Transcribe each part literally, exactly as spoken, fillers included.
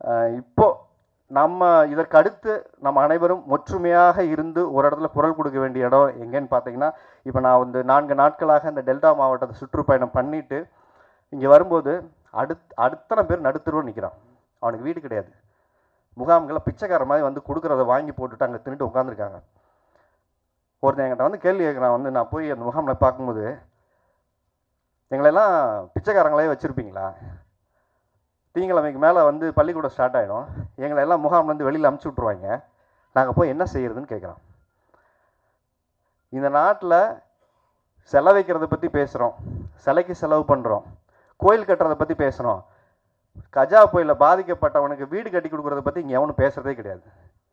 இப்போ நம்ம இதற்கு அடுத்து நம்ம அனைவரும் ஒற்றுமையாக இருந்து ஒரு இடத்துல குரல் கொடுக்க வேண்டிய இடம் எங்கேன்னு பார்த்தீங்கன்னா, இப்போ நான் வந்து நான்கு நாட்களாக இந்த டெல்டா மாவட்டத்தை சுற்றுப்பயணம் பண்ணிட்டு இங்கே வரும்போது அடுத் அத்தனை பேர் நடுத்தருவ நிற்கிறான். அவனுக்கு வீடு கிடையாது. முகாம்களை பிச்சைக்கார மாதிரி வந்து கொடுக்குறத வாங்கி போட்டுட்டு அங்கே தின்னுட்டு உட்காந்துருக்காங்க. ஒருத்தன் என்கிட்ட வந்து கேள்வி கேட்குறான். வந்து நான் போய் அந்த முகாமில் பார்க்கும்போது, எங்களெல்லாம் பிச்சைக்காரங்களே வச்சுருப்பீங்களா? திங்கக்கிழமைக்கு மேலே வந்து பள்ளிக்கூடம் ஸ்டார்ட் ஆகிடும், எங்களை எல்லாம் முகாம்லேருந்து வெளியில் அமுச்சு விட்ருவாங்க, நாங்கள் போய் என்ன செய்கிறதுன்னு கேட்குறோம். இந்த நாட்டில் செலவைக்கிறத பற்றி பேசுகிறோம், சிலைக்கு செலவு பண்ணுறோம், கோயில் கட்டுறதை பற்றி பேசுகிறோம். கஜா புயலில் பாதிக்கப்பட்டவனுக்கு வீடு கட்டி கொடுக்குறத பற்றி இங்கே எவனும் பேசுகிறதே கிடையாது.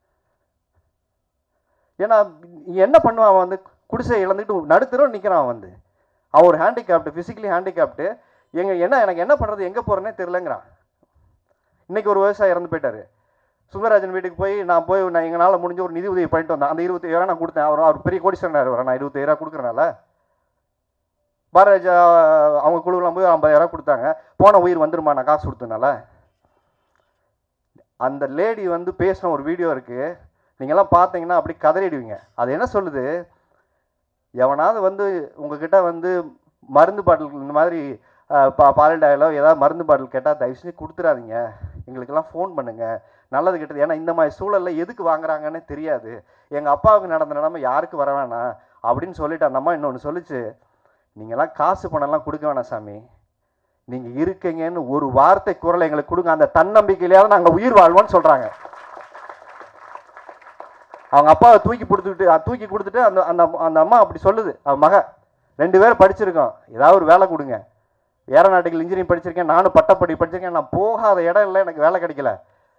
ஏன்னா என்ன பண்ணுவான்? அவன் வந்து குடிசை இழந்துக்கிட்டு நடுத்தரும் நிற்கிறான். வந்து அவன் ஒரு ஹேண்டிகேப்டு, ஃபிசிக்கலி ஹேண்டிகேப்டு. எங்கள் என்ன எனக்கு என்ன பண்ணுறது, எங்கே போகிறேன்னே தெரிலங்கிறான். இன்றைக்கி ஒரு விவசாயி இறந்து போயிட்டார். சுந்தரராஜன் வீட்டுக்கு போய் நான் போய் நான் எங்களால் முடிஞ்ச ஒரு நிதி உதவி பண்ணிட்டு வந்தேன். அந்த இருபத்தி ஏழாயிரம் நான் கொடுத்தேன். அவர் அவர் பெரிய கோடீஸ்வரனார். வர நான் இருபத்தி ஏழாயிரம் கொடுக்குறனால பாரராஜா அவங்க குழுவெலாம் போய் ஐம்பதாயிரம் கொடுத்தாங்க. போன உயிர் வந்துருமா நான் காசு கொடுத்தனால? அந்த லேடி வந்து பேசின ஒரு வீடியோ இருக்குது, நீங்கள்லாம் பார்த்தீங்கன்னா அப்படி கதறிடுவீங்க. அது என்ன சொல்லுது? எவனாவது வந்து உங்ககிட்ட வந்து மருந்து பாட்டில் இந்த மாதிரி பா பாலிடாயிலோ ஏதாவது மருந்து பாட்டில் கேட்டால் தயவு செஞ்சு கொடுத்துடாதீங்க, எங்களுக்கெல்லாம் ஃபோன் பண்ணுங்கள், நல்லது கெட்டது. ஏன்னா இந்த மாதிரி சூழலில் எதுக்கு வாங்குறாங்கன்னு தெரியாது. எங்கள் அப்பாவுக்கு நடந்த நிலைமை யாருக்கு வர வேணாம் அப்படின்னு சொல்லிட்டு அந்த அம்மா இன்னொன்று சொல்லிச்சு, நீங்கள்லாம் காசு பணம்லாம் கொடுக்க வேணாம் சாமி, நீங்கள் இருக்கீங்கன்னு ஒரு வார்த்தை குரல் எங்களுக்கு கொடுங்க, அந்த தன்னம்பிக்கையிலேயாவது நாங்கள் உயிர் வாழ்வோன்னு சொல்கிறாங்க. அவங்க அப்பாவை தூக்கி கொடுத்துக்கிட்டு தூக்கி கொடுத்துட்டு அந்த அந்த அந்த அம்மா அப்படி சொல்லுது. அவன் மக ரெண்டு பேரும் படிச்சிருக்கோம், ஏதாவது ஒரு வேலை கொடுங்க. ஏரோநாட்டிக்கல் இன்ஜினியரிங் படிச்சிருக்கேன், நானும் பட்டப்படி படிச்சிருக்கேன், நான் போகாத இடம் இல்லை, எனக்கு வேலை கிடைக்கல.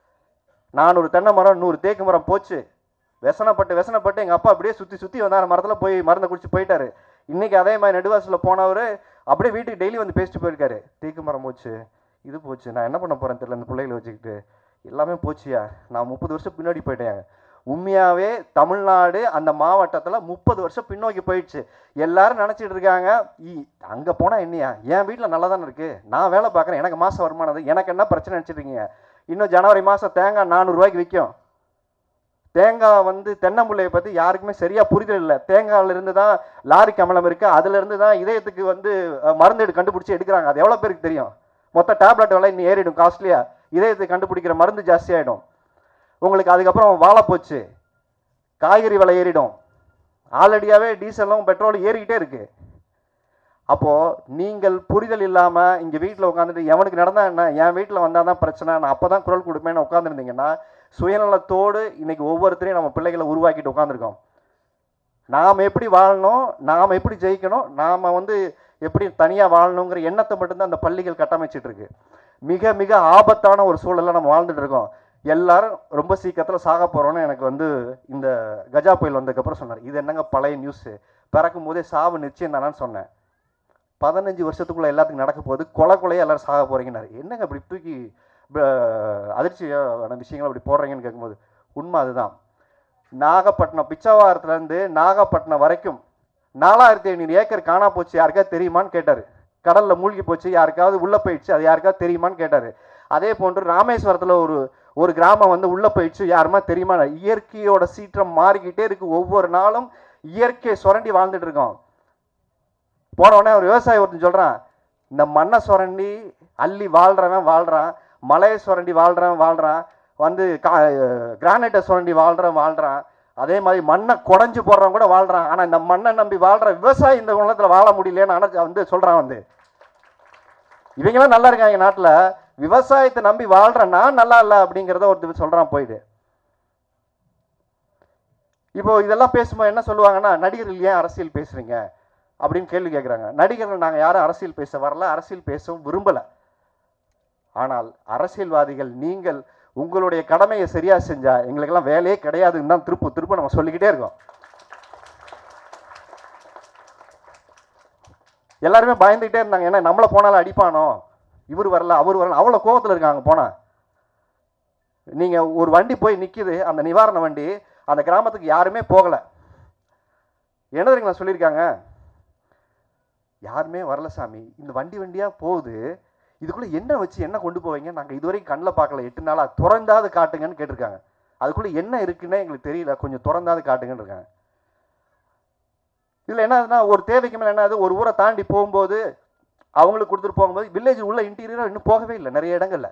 நான் ஒரு தென்னை மரம் நூறு தேக்கு மரம் போச்சு, விசனப்பட்டு விசனப்பட்டு எங்கள் அப்பா அப்படியே சுற்றி சுற்றி வந்தார், மரத்தில் போய் மருந்தை குடிச்சு போயிட்டாரு. இன்றைக்கி அதே மாதிரி நெடுவாசலில் போனவர் அப்படியே வீட்டுக்கு டெய்லி வந்து பேசிட்டு போயிருக்காரு. தேக்கு மரம் போச்சு, இது போச்சு, நான் என்ன பண்ண போகிறேன்னு தெரியல, இந்த பிள்ளைகளை வச்சுக்கிட்டு எல்லாமே போச்சியா, நான் முப்பது வருஷம் பின்னாடி போயிட்டேன். உண்மையாகவே தமிழ்நாடு அந்த மாவட்டத்தில் முப்பது வருஷம் பின்னோக்கி போயிடுச்சு. எல்லாரும் நினச்சிட்டு இருக்காங்க, அங்கே போனால் என்னையா, என் வீட்டில் நல்லா தானே இருக்குது, நான் வேலை பார்க்குறேன், எனக்கு மாதம் வருமானது, எனக்கு என்ன பிரச்சனை நினச்சிட்ருக்கீங்க? இன்னும் ஜனவரி மாதம் தேங்காய் நானூறுரூவாய்க்கு விற்கும். தேங்காய் வந்து தென்னம்பிள்ளையை பற்றி யாருக்குமே சரியாக புரிதல் இல்லை. தேங்காயிலிருந்து தான் லாரிக்கு அமலம் இருக்குது, அதுலேருந்து தான் இதயத்துக்கு வந்து மருந்து எடு கண்டுபிடிச்சி எடுக்கிறாங்க. அது எவ்வளோ பேருக்கு தெரியும்? மொத்த டேப்லெட் விலை இன்னும் ஏறிடும், காஸ்ட்லியாக. இதயத்துக்கு கண்டுபிடிக்கிற மருந்து ஜாஸ்தியாகிடும் உங்களுக்கு. அதுக்கப்புறம் வாழை போச்சு, காய்கறி விலை ஏறிடும். ஆல்ரெடியாகவே டீசலும் பெட்ரோலும் ஏறிக்கிட்டே இருக்குது. அப்போது நீங்கள் புரிதல் இல்லாமல் இங்கே வீட்டில் உட்காந்துட்டு எவனுக்கு நடந்தால் என்ன, என் வீட்டில் வந்தால் தான் பிரச்சனை, நான் அப்போ தான் குரல் கொடுப்பேன்னு உட்காந்துருந்தீங்கன்னா, சுயநலத்தோடு இன்றைக்கி ஒவ்வொருத்தரையும் நம்ம பிள்ளைகளை உருவாக்கிட்டு உட்காந்துருக்கோம். நாம் எப்படி வாழணும், நாம் எப்படி ஜெயிக்கணும், நாம் வந்து எப்படி தனியாக வாழணுங்கிற எண்ணத்தை மட்டும்தான் அந்த பள்ளிகள் கட்டமைச்சிட்டு இருக்கு. மிக மிக ஆபத்தான ஒரு சூழலில் நம்ம வாழ்ந்துட்டு இருக்கோம். எல்லாரும் ரொம்ப சீக்கிரத்தில் சாக போகிறோன்னு எனக்கு வந்து இந்த கஜா புயல் வந்ததுக்கப்புறம் சொன்னார். இது என்னங்க பழைய நியூஸு, பிறக்கும் போதே சாவு நிச்சயம் தானான்னு சொன்னேன். பதினஞ்சு வருஷத்துக்குள்ளே எல்லாத்துக்கும் நடக்க போகுது, கொலை கொலையாக எல்லோரும் சாக போகிறீங்கன்னாரு. என்னங்க அப்படி தூக்கி அதிர்ச்சியான விஷயங்கள் அப்படி போடுறீங்கன்னு கேட்கும்போது உண்மை அதுதான். நாகப்பட்டினம் பிச்சைவாரத்துலேருந்து நாகப்பட்டினம் வரைக்கும் நாலாயிரத்தி ஐநூறு ஏக்கர் காணா போச்சு, யாருக்காவது தெரியுமான்னு கேட்டார். கடலில் மூழ்கி போச்சு, யாருக்காவது உள்ளே போயிடுச்சு, அது யாருக்காவது தெரியுமான்னு கேட்டார். அதே போன்று ராமேஸ்வரத்தில் ஒரு ஒரு கிராமம் வந்து உள்ளே போயிடுச்சு, யாருமா தெரியுமா? இயற்கையோட சீற்றம் மாறிக்கிட்டே இருக்குது. ஒவ்வொரு நாளும் இயற்கையை சுரண்டி வாழ்ந்துட்டு இருக்கோம். போனவுடனே ஒரு விவசாயி ஒருத்தன் சொல்கிறான், இந்த மண்ணை சுரண்டி அள்ளி வாழ்கிறவன் வாழ்கிறான், மலையை சுரண்டி வாழ்கிறவன் வாழ்கிறான், வந்து கா கிரானைட்டை சுரண்டி வாழ்கிறவன் வாழ்கிறான், அதே மாதிரி மண்ணை குடஞ்சி போடுறவன் கூட வாழ்கிறான். ஆனால் இந்த மண்ணை நம்பி வாழ்கிற விவசாயி இந்த உலகத்தில் வாழ முடியலன்னு ஆனால் வந்து சொல்கிறான். வந்து இவங்கெல்லாம் நல்லா இருக்காங்க நாட்டில், விவசாயத்தை நம்பி வாழ்கிறேன் நான் நல்லா இல்லை அப்படிங்கிறத ஒருத்தர் சொல்கிறான் போயிடு. இப்போ இதெல்லாம் பேசும்போது என்ன சொல்லுவாங்கன்னா, நடிகர்கள் ஏன் அரசியல் பேசுகிறீங்க அப்படின்னு கேள்வி கேட்குறாங்க. நடிகர்கள் நாங்கள் யாரும் அரசியல் பேச வரல, அரசியல் பேசவும் விரும்பலை. ஆனால் அரசியல்வாதிகள் நீங்கள் உங்களுடைய கடமையை சரியாக செஞ்சால் எங்களுக்கெல்லாம் வேலையே கிடையாதுன்னு தான் திருப்பு திருப்பு நம்ம சொல்லிக்கிட்டே இருக்கோம். எல்லாருமே பயந்துகிட்டே இருந்தாங்க, ஏன்னா நம்மளை போனாலும் அடிப்பானோ, இவர் வரல அவர் வரல, அவ்வளோ கோபத்தில் இருக்காங்க. போனால் நீங்கள் ஒரு வண்டி போய் நிற்கிது, அந்த நிவாரண வண்டி, அந்த கிராமத்துக்கு யாருமே போகலை. என்ன தெரியுங்களா சொல்லியிருக்காங்க? யாருமே வரல சாமி, இந்த வண்டி வண்டியாக போகுது, இதுக்குள்ளே என்ன வச்சு என்ன கொண்டு போவீங்க, நாங்கள் இதுவரைக்கும் கண்ணில் பார்க்கல, எட்டு நாளாக திறந்தாது காட்டுங்கன்னு கேட்டிருக்காங்க. அதுக்குள்ளே என்ன இருக்குன்னே எங்களுக்கு தெரியல, கொஞ்சம் திறந்தாது காட்டுங்கன்னு இருக்காங்க. இதில் என்ன ஆகுதுன்னா, ஒரு தேவைக்கு மேலே என்ன ஆகுது, ஒரு ஊரை தாண்டி போகும்போது அவங்களுக்கு கொடுத்துட்டு போகும்போது வில்லேஜ் உள்ள இன்டீரியராக இன்னும் போகவே இல்லை நிறைய இடங்கள்ல.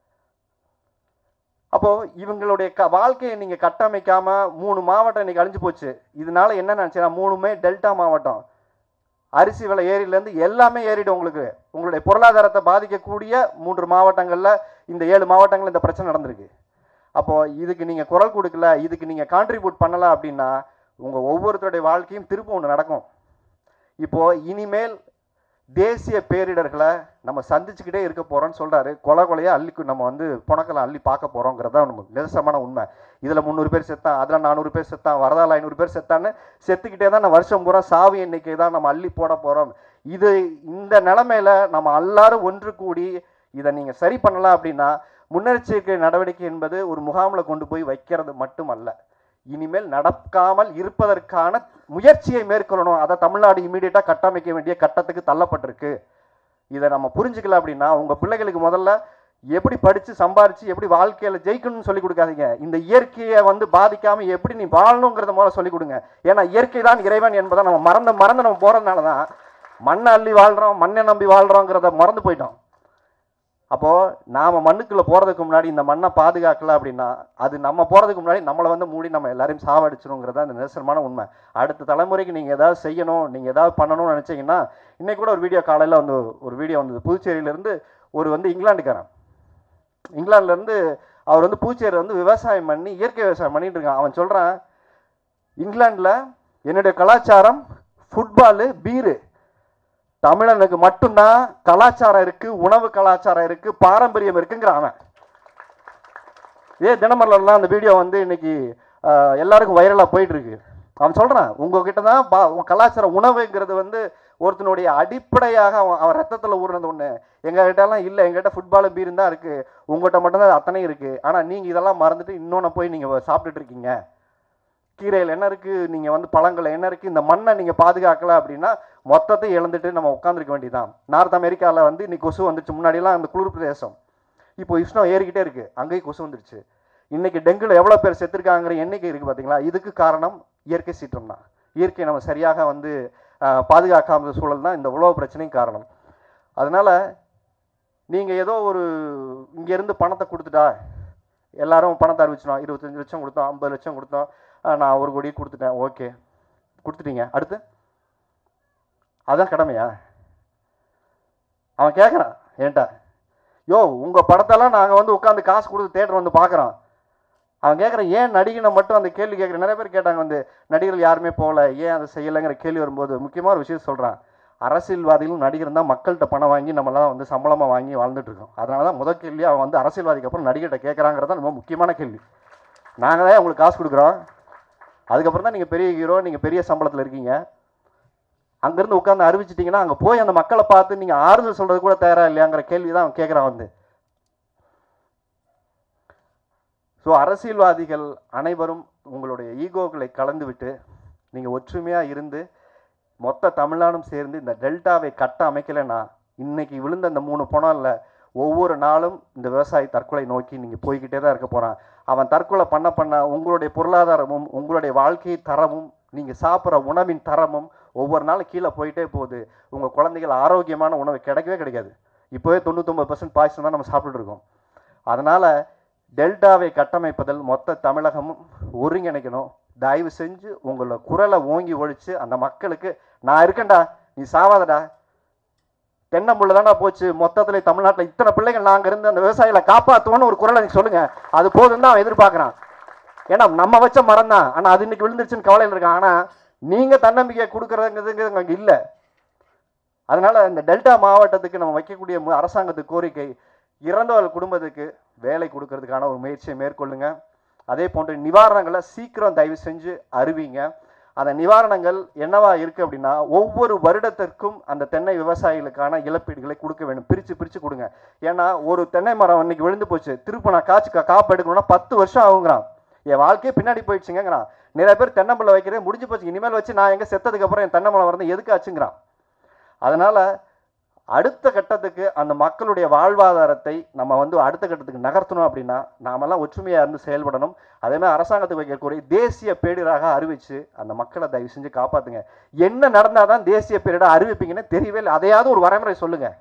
அப்போது இவங்களுடைய க வாழ்க்கையை நீங்கள் கட்டமைக்காமல் மூணு மாவட்டம் இன்றைக்கி அழிஞ்சு போச்சு. இதனால என்ன நினச்சேன்னா, மூணுமே டெல்டா மாவட்டம், அரிசி விலை ஏரியிலேருந்து எல்லாமே ஏறிடும். உங்களுக்கு உங்களுடைய பொருளாதாரத்தை பாதிக்கக்கூடிய மூன்று மாவட்டங்களில் இந்த ஏழு மாவட்டங்களில் இந்த பிரச்சனை நடந்திருக்கு. அப்போது இதுக்கு நீங்கள் குரல் கொடுக்கல, இதுக்கு நீங்கள் கான்ட்ரிபியூட் பண்ணலை அப்படின்னா உங்கள் ஒவ்வொருத்தருடைய வாழ்க்கையும் திரும்ப ஒன்று நடக்கும். இப்போது இனிமேல் தேசிய பேரிடர்களை நம்ம சந்திச்சுக்கிட்டே இருக்க போகிறோன்னு சொல்கிறாரு. கொலை கொலையாக அள்ளி நம்ம வந்து புணக்கலை அள்ளி பார்க்க போகிறோங்கிறது தான் நமக்கு நிதர்சனமான உண்மை. இதில் முந்நூறு பேர் செத்தான், அதில் நானூறு பேர் செத்தான், வரதால் ஐநூறு பேர் செத்தான்னு செத்துக்கிட்டே தான் நம்ம வருஷம் பூரா சாவி எண்ணிக்கை தான் நம்ம அள்ளி போட போகிறோம். இது இந்த நிலைமையில் நம்ம எல்லாரும் ஒன்று கூடி இதை நீங்கள் சரி பண்ணலாம் அப்படின்னா, முன்னெச்சரிக்கை நடவடிக்கை என்பது ஒரு முகாமில் கொண்டு போய் வைக்கிறது மட்டுமல்ல, இனிமேல் நடக்காமல் இருப்பதற்கான முயற்சியை மேற்கொள்ளணும். அதை தமிழ்நாடு இமீடியட்டாக கட்டமைக்க வேண்டிய கட்டத்துக்கு தள்ளப்பட்டிருக்கு. இதை நம்ம புரிஞ்சுக்கல அப்படின்னா உங்கள் பிள்ளைகளுக்கு முதல்ல எப்படி படித்து சம்பாரித்து எப்படி வாழ்க்கையில் ஜெயிக்கணும்னு சொல்லிக் கொடுக்காதீங்க. இந்த இயற்கையை வந்து பாதிக்காமல் எப்படி நீ வாழணுங்கிறத முதல்ல சொல்லிக் கொடுங்க. ஏன்னா இயற்கை தான் இறைவன் என்பதை நம்ம மறந்து மறந்து நம்ம போகிறதுனால தான் மண்ணை அள்ளி வாழ்கிறோம், மண்ணை நம்பி வாழ்கிறோங்கிறத மறந்து போயிட்டோம். அப்போது நாம் மண்ணுக்குள்ளே போகிறதுக்கு முன்னாடி இந்த மண்ணை பாதுகாக்கல அப்படின்னா அது நம்ம போகிறதுக்கு முன்னாடி நம்மளை வந்து மூடி நம்ம எல்லாரையும் சாவடிச்சிருங்கிறதா இந்த நிதர்சனமான உண்மை. அடுத்த தலைமுறைக்கு நீங்கள் ஏதாவது செய்யணும், நீங்கள் ஏதாவது பண்ணணும்னு நினச்சிங்கன்னா, இன்றைக்கி கூட ஒரு வீடியோ காலையில் வந்து ஒரு வீடியோ வந்தது. புதுச்சேரியிலேருந்து ஒரு வந்து இங்கிலாந்துக்காரன், இங்கிலாந்துலேருந்து அவர் வந்து புதுச்சேரி வந்து விவசாயம் பண்ணி இயற்கை விவசாயம் பண்ணிட்டு இருக்கான். அவன் சொல்கிறான், இங்கிலாண்டில் என்னுடைய கலாச்சாரம் ஃபுட்பாலு பீரு, தமிழனுக்கு மட்டும்தான் கலாச்சாரம் இருக்கு, உணவு கலாச்சாரம் இருக்கு, பாரம்பரியம் இருக்குங்கிறான் அவன். ஏ தினமரலாம் அந்த வீடியோ வந்து இன்னைக்கு எல்லாருக்கும் வைரலாக போயிட்டு இருக்கு. அவன் சொல்றான், உங்ககிட்ட தான் உங்க கலாச்சார உணவுங்கிறது வந்து ஒருத்தனுடைய அடிப்படையாக அவன் அவன் ரத்தத்தில் ஊர்னது ஒன்று. எங்ககிட்ட எல்லாம் இல்லை, எங்ககிட்ட ஃபுட்பால் பீரும் தான் இருக்கு, உங்கள்கிட்ட மட்டும்தான் அத்தனை இருக்கு. ஆனால் நீங்கள் இதெல்லாம் மறந்துட்டு இன்னொன்று போய் நீங்கள் சாப்பிட்டுட்டு இருக்கீங்க. கீரையில் என்ன இருக்குது, நீங்கள் வந்து பழங்கள் என்ன இருக்குது, இந்த மண்ணை நீங்கள் பாதுகாக்கல அப்படின்னா மொத்தத்தை இழந்துட்டு நம்ம உட்காந்துருக்க வேண்டியதான். நார்த் அமெரிக்காவில் வந்து இன்னைக்கு கொசு வந்துருச்சு. முன்னாடியெல்லாம் அந்த குளிர் பிரதேசம், இப்போ உஷ்ணம் ஏறிக்கிட்டே இருக்குது, அங்கேயும் கொசு வந்துருச்சு. இன்றைக்கி டெங்குல எவ்வளோ பேர் செத்துருக்காங்கிற எண்ணிக்கை இருக்குது பார்த்தீங்களா. இதுக்கு காரணம் இயற்கை சீற்றம் தான். இயற்கை நம்ம சரியாக வந்து பாதுகாக்காத சூழல் தான் இந்த உலக பிரச்சனையும் காரணம். அதனால் நீங்கள் ஏதோ ஒரு இங்கேருந்து பணத்தை கொடுத்துட்டா, எல்லாரும் பணத்தை அறிவிச்சினோம், இருபத்தஞ்சி லட்சம் கொடுத்தோம், ஐம்பது லட்சம் கொடுத்தோம், நான் ஒரு கோடி கொடுத்துட்டேன், ஓகே கொடுத்துட்டீங்க, அடுத்து அதுதான் கடமையா? அவன் கேட்குறான் ஏன்ட்டா, யோ உங்கள் படத்தெல்லாம் நாங்கள் வந்து உட்காந்து காசு கொடுத்து தேட்டர் வந்து பார்க்குறோம். அவன் கேட்குறான், ஏன் நடிகனை மட்டும் அந்த கேள்வி கேட்குறேன். நிறைய பேர் கேட்டாங்க வந்து நடிகர்கள் யாருமே போகல, ஏன் அதை செய்யலைங்கிற கேள்வி வரும்போது முக்கியமான ஒரு விஷயம் சொல்கிறான். அரசியல்வாதிகளும் நடிகர் தான் மக்கள்கிட்ட பணம் வாங்கி நம்மளாம் வந்து சம்பளமாக வாங்கி வாழ்ந்துட்டு இருக்கோம். அதனால தான் முதல் கேள்வி அவன் வந்து அரசியல்வாதிக்கு அப்புறம் நடிகர்கிட்ட கேட்குறாங்கிறதான் ரொம்ப முக்கியமான கேள்வி. நாங்கள் தான் உங்களுக்கு காசு கொடுக்குறோம், அதுக்கப்புறம் தான் நீங்கள் பெரிய ஹீரோ, நீங்கள் பெரிய சம்பளத்தில் இருக்கீங்க. அங்கேருந்து உட்காந்து அறிவிச்சிட்டிங்கன்னா அங்கே போய் அந்த மக்களை பார்த்து நீங்கள் ஆறுதல் சொல்கிறது கூட தயாராக இல்லையாங்கிற கேள்வி தான் அவன் கேட்குறான் வந்து. ஸோ அரசியல்வாதிகள் அனைவரும் உங்களுடைய ஈகோக்களை கலந்து விட்டு நீங்கள் ஒற்றுமையாக இருந்து மொத்த தமிழ்நாடும் சேர்ந்து இந்த டெல்டாவை கட்ட அமைக்கலைன்னா இன்னைக்கு விழுந்த இந்த மூணு பணம் இல்லை, ஒவ்வொரு நாளும் இந்த விவசாயி தற்கொலை நோக்கி நீங்கள் போய்கிட்டே தான் இருக்க போகிறான். அவன் தற்கொலை பண்ண பண்ண உங்களுடைய பொருளாதாரமும் உங்களுடைய வாழ்க்கை தரமும் நீங்கள் சாப்பிட்ற உணவின் தரமும் ஒவ்வொரு நாளும் கீழே போயிட்டே போகுது. உங்கள் குழந்தைகள் ஆரோக்கியமான உணவு கிடைக்கவே கிடைக்காது. இப்போவே தொண்ணூத்தொம்பது பர்சன்ட் பாய்ச்சல் தான் நம்ம சாப்பிட்டுட்டு இருக்கோம். அதனால் டெல்டாவை கட்டமைப்பதில் மொத்த தமிழகமும் ஒருங்கிணைக்கணும். தயவு செஞ்சு உங்களோட குரலை ஓங்கி ஒழிச்சு அந்த மக்களுக்கு நான் இருக்கேன்டா, நீ சாவாதடா, தென்னம்புள்ள தானே போச்சு, மொத்தத்தில் தமிழ்நாட்டில் இத்தனை பிள்ளைகள் நாங்கள் இருந்து அந்த விவசாயிகளை காப்பாற்றுவோன்னு ஒரு குரலை நீங்கள் சொல்லுங்கள். அது போதும் தான் அவன் எதிர்பார்க்குறான். ஏன்னா நம்ம வச்ச மரம் தான், ஆனால் அது இன்னைக்கு விழுந்துருச்சுன்னு கவலையில் இருக்கான். ஆனால் நீங்கள் தன்னம்பிக்கை கொடுக்குறதுங்கிறது அங்கே இல்லை. அதனால் இந்த டெல்டா மாவட்டத்துக்கு நம்ம வைக்கக்கூடிய அரசாங்கத்துக்கு கோரிக்கை, இறந்தவர்கள் குடும்பத்துக்கு வேலை கொடுக்கறதுக்கான ஒரு முயற்சியை மேற்கொள்ளுங்க. அதே போன்று நிவாரணங்களை சீக்கிரம் தயவு செஞ்சு அறிவிங்க. அந்த நிவாரணங்கள் என்னவா இருக்குது அப்படின்னா, ஒவ்வொரு வருடத்திற்கும் அந்த தென்னை விவசாயிகளுக்கான இழப்பீடுகளை கொடுக்க வேண்டும். பிரித்து பிரித்து கொடுங்க. ஏன்னா ஒரு தென்னை மரம் இன்னைக்கு விழுந்து போச்சு, திரும்ப நான் காய்ச்சி காப்பு எடுக்கணும்னா பத்து வருஷம் ஆகுங்கிறான். என் வாழ்க்கையே பின்னாடி போயிடுச்சுங்கிறான். நிறைய பேர் தென்னம்பிள்ளை வைக்கிறதே முடிஞ்சு போச்சு, இனிமேல் வச்சு நான் எங்கே செத்ததுக்கப்புறம் என் தென்னை மரம் வரது எதுக்கு ஆச்சுங்கிறான். அதனால் அடுத்த கட்டத்துக்கு அந்த மக்களுடைய வாழ்வாதாரத்தை நம்ம வந்து அடுத்த கட்டத்துக்கு நகர்த்தணும் அப்படின்னா நாமெல்லாம் ஒற்றுமையாக இருந்து செயல்படணும். அதே மாதிரி அரசாங்கத்துக்கு வைக்கக்கூடிய தேசிய பேரிடராக அறிவித்து அந்த மக்களை தயவு செஞ்சு காப்பாற்றுங்க. என்ன நடந்தால் தான் தேசிய பேரிடர் அறிவிப்பீங்கன்னு தெரியவே இல்லை. அதையாவது ஒரு வரைமுறை சொல்லுங்கள்.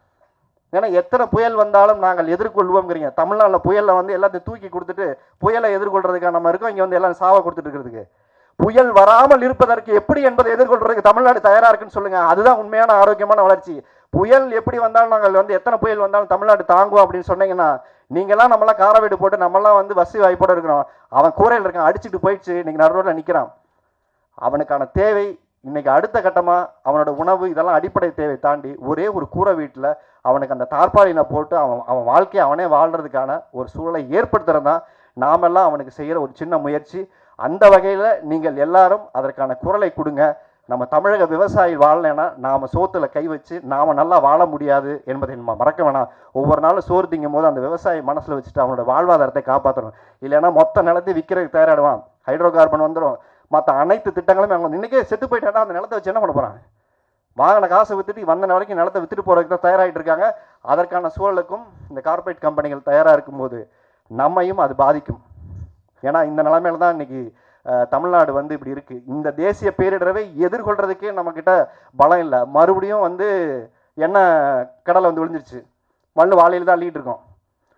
ஏன்னா எத்தனை புயல் வந்தாலும் நாங்கள் எதிர்கொள்வோங்கிறீங்க. தமிழ்நாட்டில் புயலில் வந்து எல்லாத்தையும் தூக்கி கொடுத்துட்டு புயலை எதிர்கொள்றதுக்காக நம்ம இருக்கோம். இங்கே வந்து எல்லாம் சாவை கொடுத்துட்டு இருக்கிறதுக்கு புயல் வராமல் இருப்பதற்கு எப்படி என்பதை எதிர்கொள்றதுக்கு தமிழ்நாடு தயாராக இருக்குன்னு சொல்லுங்க. அதுதான் உண்மையான ஆரோக்கியமான வளர்ச்சி. புயல் எப்படி வந்தாலும் நாங்கள் வந்து எத்தனை புயல் வந்தாலும் தமிழ்நாடு தாங்குவோம் அப்படின்னு சொன்னீங்கன்னா, நீங்களாம் நம்மளாம் கார வீடு போட்டு நம்மளாம் வந்து வசதி வாய்ப்போடு இருக்கிறோம். அவன் கூரையில் இருக்கான், அடிச்சுட்டு போயிடுச்சு, இன்னைக்கு நடுரோட்டில் நிற்கிறான். அவனுக்கான தேவை இன்னைக்கு அடுத்த கட்டமாக அவனோட உணவு இதெல்லாம் அடிப்படை தேவை தாண்டி ஒரே ஒரு கூரை வீட்டில் அவனுக்கு அந்த தார்பாலினை போட்டு அவன் அவன் வாழ்க்கையை அவனே வாழ்கிறதுக்கான ஒரு சூழலை ஏற்படுத்துறது தான் நாமெல்லாம் அவனுக்கு செய்கிற ஒரு சின்ன முயற்சி. அந்த வகையில் நீங்கள் எல்லாரும் அதற்கான குரலை கொடுங்க. நம்ம தமிழக விவசாயி வாழலைன்னா நாம் சோத்தில் கை வச்சு நாம் நல்லா வாழ முடியாது என்பதை நம்ம மறக்க வேணாம். ஒவ்வொரு நாளும் சோறு திங்கும் போது அந்த விவசாயி மனசில் வச்சுட்டு அவனோட வாழ்வாதாரத்தை காப்பாற்றணும். இல்லைன்னா மொத்த நிலத்தை விற்கிறதுக்கு தயாராகிடுவான். ஹைட்ரோ கார்பன் வந்துடும். மற்ற அனைத்து திட்டங்களுமே அவங்க இன்றைக்கே செத்து போயிட்டாங்கன்னா அந்த நிலத்தை வச்சு என்ன பண்ண போகிறாங்க? வாங்கின காசை விற்றுட்டு வந்த வரைக்கும் நிலத்தை விற்றுட்டு போகிறதுக்கு தான் தயாராகிட்டு இருக்காங்க. அதற்கான சூழலுக்கும் இந்த கார்பரேட் கம்பெனிகள் தயாராக இருக்கும்போது நம்மையும் அது பாதிக்கும். ஏன்னா இந்த நிலைமையில தான் இன்றைக்கி தமிழ்நாடு வந்து இப்படி இருக்குது. இந்த தேசிய பேரிடரை எதிர்கொள்கிறதுக்கே நம்மக்கிட்ட பலம் இல்லை. மறுபடியும் வந்து என்ன கடலை வந்து விழுந்துருச்சு, மண் வாழையில் தான் அள்ளிட்டு இருக்கோம்.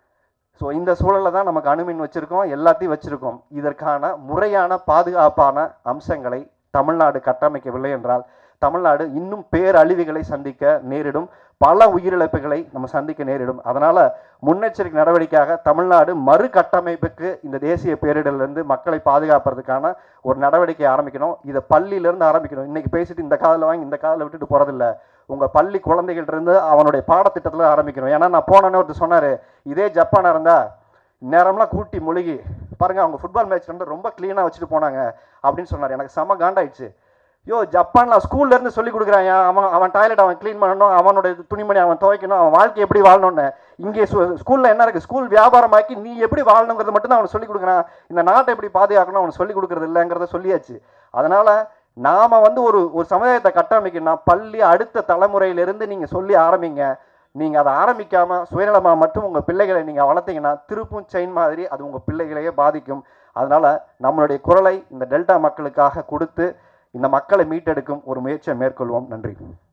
ஸோ இந்த சூழலில் தான் நமக்கு அணுமின் வச்சுருக்கோம், எல்லாத்தையும் வச்சுருக்கோம். இதற்கான முறையான பாதுகாப்பான அம்சங்களை தமிழ்நாடு கட்டமைக்கவில்லை என்றால் தமிழ்நாடு இன்னும் பேரழிவுகளை சந்திக்க நேரிடும். பல உயிரிழப்புகளை நம்ம சந்திக்க நேரிடும். அதனால் முன்னெச்சரிக்கை நடவடிக்கையாக தமிழ்நாடு மறு கட்டமைப்புக்கு இந்த தேசிய பேரிடர்லேருந்து மக்களை பாதுகாப்பதற்கான ஒரு நடவடிக்கை ஆரம்பிக்கணும். இதை பள்ளியிலேருந்து ஆரம்பிக்கணும். இன்றைக்கி பேசிட்டு இந்த காதில் வாங்கி இந்த காதில் விட்டுட்டு போகிறதில்ல. உங்கள் பள்ளி குழந்தைகள்லேருந்து அவனுடைய பாடத்திட்டத்தில் ஆரம்பிக்கணும். ஏன்னா நான் போனோன்னே ஒருத்தர் சொன்னார், இதே ஜப்பானாக இருந்தால் நேரம்லாம் கூட்டி மொழிகி பாருங்கள் அவங்க ஃபுட்பால் மேட்ச் வந்து ரொம்ப க்ளீனாக வச்சுட்டு போனாங்க அப்படின்னு சொன்னார். எனக்கு செம காண்டாயிடுச்சு. யோ ஜப்பானில் ஸ்கூல்லேருந்து சொல்லி கொடுக்குறான். அவன் அவன் டாய்லெட் அவன் க்ளீன் பண்ணணும், அவனோட துணிமணி அவன் துவைக்கணும், அவன் வாழ்க்கை எப்படி வாழணும்னு. இங்கே ஸ்கூலில் என்ன இருக்குது? ஸ்கூல் வியாபாரமாக்கி நீ எப்படி வாழணுங்கிறது மட்டும்தான் அவனை சொல்லிக் கொடுக்குறான். இந்த நாட்டை எப்படி பாதுகாக்கணும் அவனை சொல்லிக் கொடுக்குறது இல்லைங்கிறத சொல்லியாச்சு. அதனால் நாம் வந்து ஒரு ஒரு சமுதாயத்தை கட்டமைக்கணும்னா பள்ளி அடுத்த தலைமுறையிலிருந்து நீங்கள் சொல்லி ஆரம்பிங்க. நீங்கள் அதை ஆரம்பிக்காமல் சுயநலமாக மட்டும் உங்கள் பிள்ளைகளை நீங்கள் வளர்த்தீங்கன்னா திருப்பும் செயின் மாதிரி அது உங்கள் பிள்ளைகளையே பாதிக்கும். அதனால் நம்மளுடைய குரலை இந்த டெல்டா மக்களுக்காக கொடுத்து இந்த மக்களை மீட்டெடுக்கும் ஒரு முயற்சியை மேற்கொள்வோம். நன்றி.